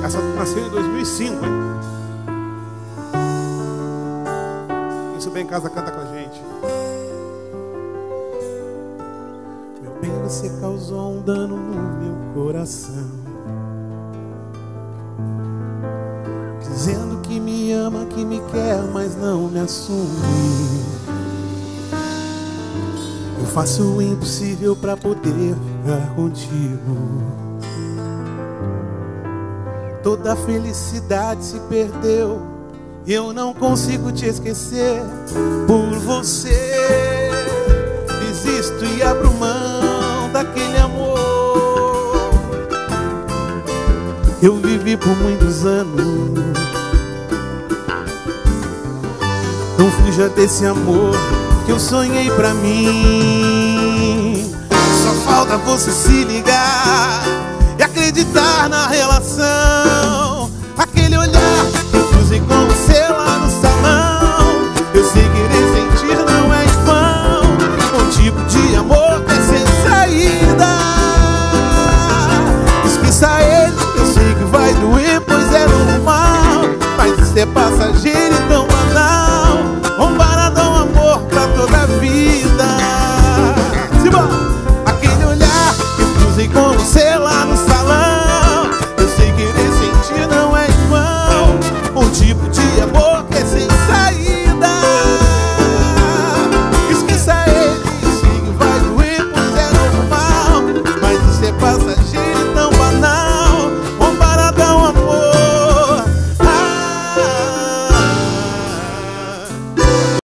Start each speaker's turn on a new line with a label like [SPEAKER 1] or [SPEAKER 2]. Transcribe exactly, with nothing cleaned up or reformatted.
[SPEAKER 1] Essa nasceu em dois mil e cinco, hein? Quem souber em casa canta com a gente. Meu bem, você causou um dano no meu coração, dizendo que me ama, que me quer, mas não me assume. Eu faço o impossível pra poder ficar contigo. Toda a felicidade se perdeu, eu não consigo te esquecer. Por você desisto e abro mão daquele amor que eu vivi por muitos anos. Não fuja desse amor que eu sonhei pra mim. Só falta você se ligar e acreditar na relação. Aquele olhar